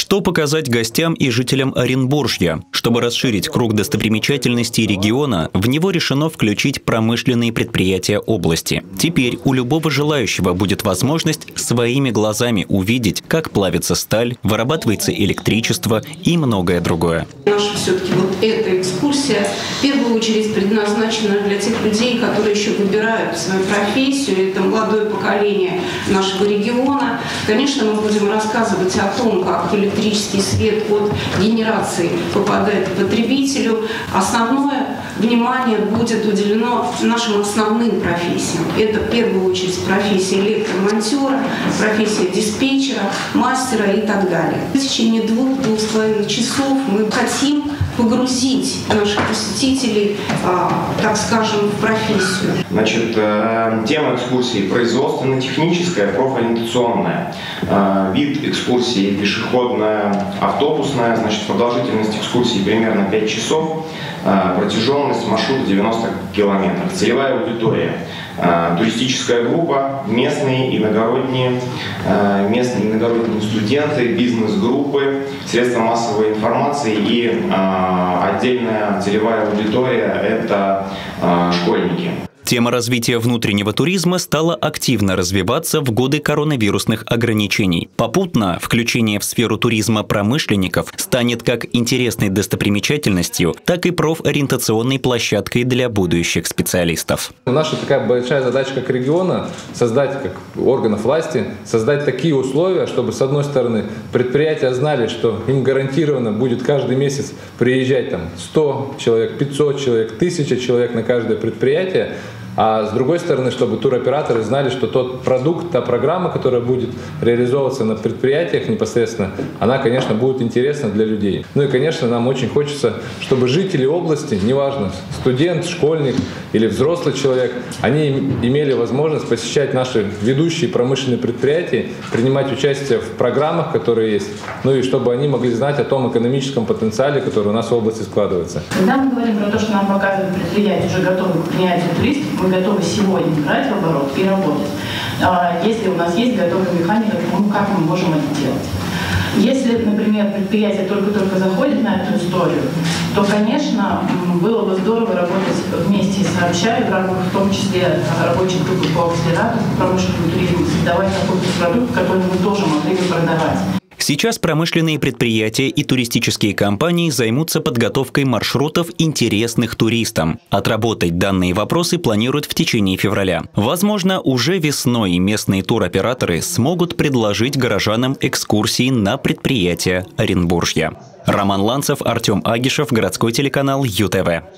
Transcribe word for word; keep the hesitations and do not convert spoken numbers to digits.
Что показать гостям и жителям Оренбуржья? Чтобы расширить круг достопримечательностей региона, в него решено включить промышленные предприятия области. Теперь у любого желающего будет возможность своими глазами увидеть, как плавится сталь, вырабатывается электричество и многое другое. Наша все-таки вот эта экскурсия в первую очередь предназначена для тех людей, которые еще выбирают свою профессию. Это молодое поколение нашего региона. Конечно, мы будем рассказывать о том, как электрический свет от генерации попадает к потребителю. Основное внимание будет уделено нашим основным профессиям. Это в первую очередь профессия электромонтера, профессия диспетчера, мастера и так далее. В течение двух-двух с половиной часов мы хотим погрузить наших посетителей, так скажем, в профессию. Значит, тема экскурсии производственно-техническая, профориентационная. Вид экскурсии пешеходная, автобусная. Значит, продолжительность экскурсии примерно пять часов. Протяженность маршрута девяносто километров. Целевая аудитория. Туристическая группа, местные, иногородние, местные иногородние студенты, бизнес-группы, средства массовой информации и отдельная целевая аудитория – это школьники. Тема развития внутреннего туризма стала активно развиваться в годы коронавирусных ограничений. Попутно включение в сферу туризма промышленников станет как интересной достопримечательностью, так и профориентационной площадкой для будущих специалистов. Наша такая большая задача как региона – создать, как органов власти, создать такие условия, чтобы, с одной стороны, предприятия знали, что им гарантированно будет каждый месяц приезжать там сто человек, пятьсот человек, тысяча человек на каждое предприятие. А с другой стороны, чтобы туроператоры знали, что тот продукт, та программа, которая будет реализовываться на предприятиях непосредственно, она, конечно, будет интересна для людей. Ну и, конечно, нам очень хочется, чтобы жители области, неважно, студент, школьник или взрослый человек, они имели возможность посещать наши ведущие промышленные предприятия, принимать участие в программах, которые есть, ну и чтобы они могли знать о том экономическом потенциале, который у нас в области складывается. Когда мы говорим про то, что нам показывают предприятия, уже готовы к принятию туристов, мы готовы сегодня брать в оборот и работать. Если у нас есть готовая механика, ну как мы можем это делать? Если, например, предприятие только-только заходит на эту историю, то, конечно, было бы здорово работать вместе с Общаей, в рамках в том числе рабочей группы по акселератору, по промышленному туризму, создавать какой-то продукт, который мы тоже могли бы продавать. Сейчас промышленные предприятия и туристические компании займутся подготовкой маршрутов, интересных туристам. Отработать данные вопросы планируют в течение февраля. Возможно, уже весной местные туроператоры смогут предложить горожанам экскурсии на предприятия Оренбуржья. Роман Ланцев, Артем Агишев, городской телеканал ю тэ вэ.